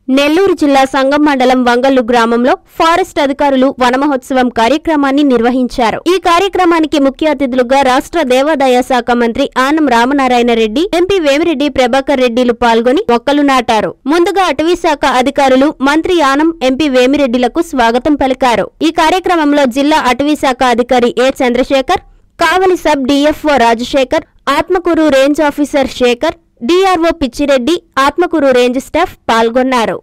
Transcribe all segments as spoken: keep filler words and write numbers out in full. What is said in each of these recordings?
నెల్లూరు జిల్లా సంగం మండలం వంగల్లు గ్రామంలో ఫారెస్ట్ అధికారులు వన మహోత్సవం కార్యక్రమాన్ని నిర్వహించారు. ఈ కార్యక్రమానికి ముఖ్య అతిథులుగా రాష్ట్ర దేవాదాయ శాఖ మంత్రి ఆనం రామనారాయణ రెడ్డి, ఎంపీ వేమిరెడ్డి ప్రభాకర్ రెడ్డిలు పాల్గొని మొక్కలు నాటారు. ముందుగా అటవీ శాఖ అధికారులు మంత్రి ఆనం, ఎంపీ వేమిరెడ్డిలకు స్వాగతం పలికారు. ఈ కార్యక్రమంలో జిల్లా అటవీ శాఖ అధికారి A Chandrasekhar, Kavali sub DFO Rajasekhar, Atmakur range officer Sekhar, DRO Pichireddy, Atmakur range staff పాల్గొన్నారు.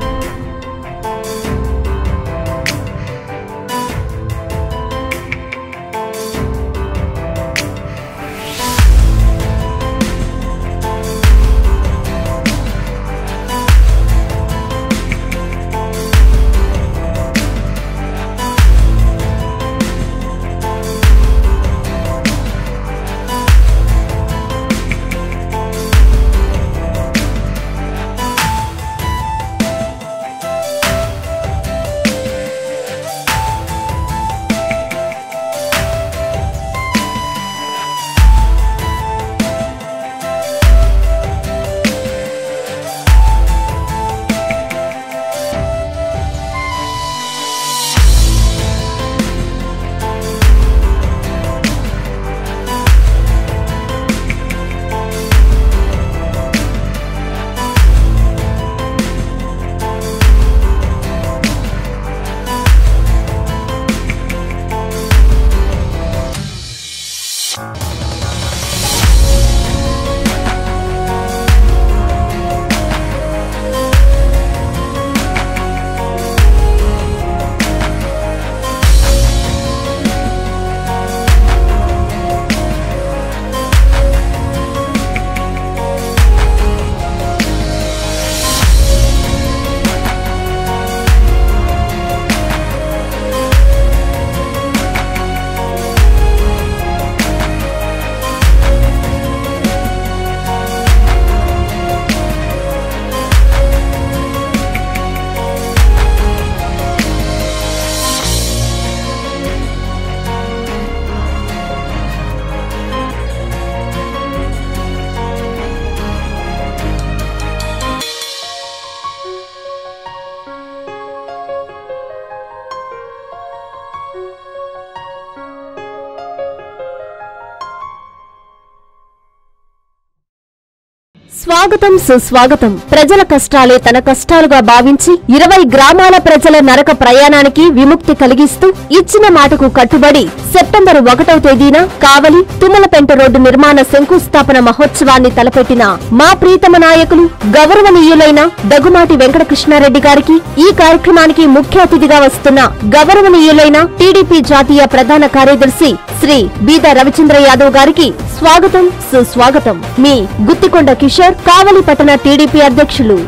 స్వాగతం, సుస్వాగతం. ప్రజల కష్టాలే తన కష్టాలుగా భావించి ఇరవై గ్రామాల ప్రజల నరక ప్రయాణానికి విముక్తి కలిగిస్తూ ఇచ్చిన మాటకు కట్టుబడి సెప్టెంబర్ ఒకటవ తేదీన కావలి తుమ్మలపెంట రోడ్డు నిర్మాణ శంకుస్థాపన మహోత్సవాన్ని తలపెట్టిన మా ప్రీతమ నాయకులు గౌరవనీయులైన దగుమాటి వెంకటకృష్ణారెడ్డి గారికి, ఈ కార్యక్రమానికి ముఖ్య అతిథిగా వస్తున్న గౌరవనీయులైన టీడీపీ జాతీయ ప్రధాన కార్యదర్శి శ్రీ బీద రవిచంద్ర యాదవ్ గారికి స్వాగతం, సుస్వాగతం. మీ గుత్తికొండ కిషోర్, కావలి పట్టణ టీడీపీ అధ్యక్షులు.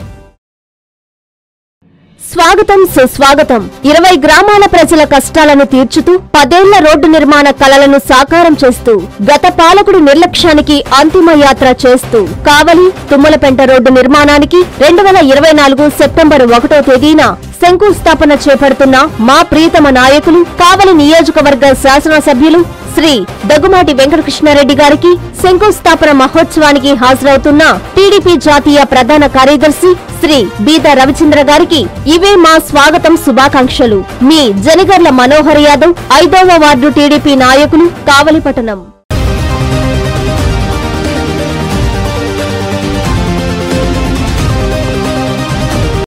స్వాగతం, సుస్వాగతం. ఇరవై గ్రామాల ప్రజల కష్టాలను తీర్చుతూ పదేళ్ల రోడ్డు నిర్మాణ కలలను సాకారం చేస్తూ గత పాలకుడి నిర్లక్ష్యానికి అంతిమ యాత్ర చేస్తూ కావలి తుమ్మలపెంట రోడ్డు నిర్మాణానికి రెండు వేల ఇరవై నాలుగు సెప్టెంబర్ ఒకటో తేదీన శంకుస్థాపన చేపడుతున్న మా ప్రీతమ నాయకులు కావలి నియోజకవర్గ శాసనసభ్యులు శ్రీ దగుమాటి వెంకటకృష్ణారెడ్డి గారికి, శంకుస్థాపన మహోత్సవానికి హాజరవుతున్న టీడీపీ జాతీయ ప్రధాన కార్యదర్శి శ్రీ బీద రవిచంద్ర గారికి ఇవే మా స్వాగతం, శుభాకాంక్షలు. మీ జనిగర్ల మనోహర్ యాదవ్, ఐదవ వార్డు టీడీపీ నాయకులు, కావలి పట్టణం.